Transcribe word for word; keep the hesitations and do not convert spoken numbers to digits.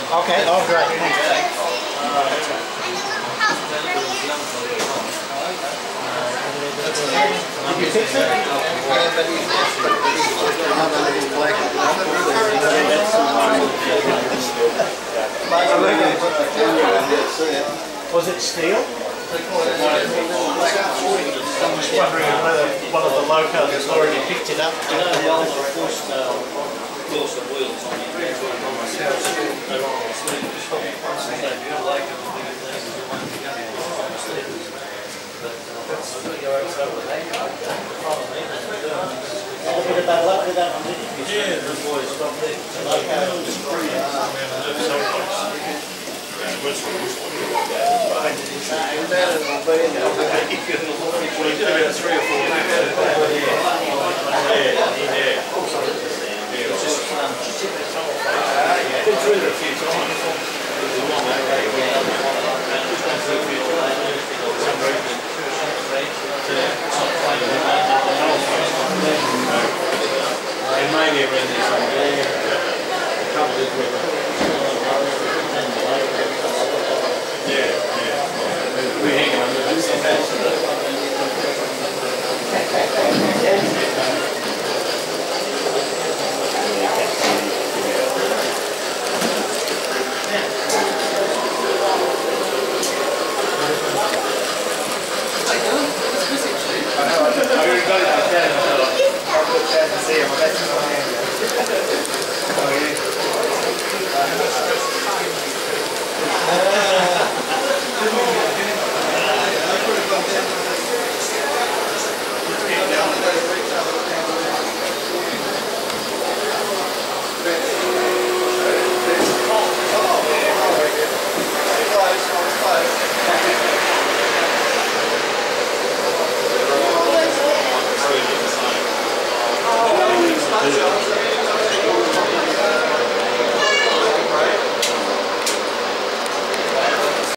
Okay, oh great. Did you fix it? Was it steel? I'm just wondering whether one of the locals has already picked it up. You know the old forced forced wheels on it. Yeah, the boys stopped there. Three or four. Been through it a few times. Maybe around this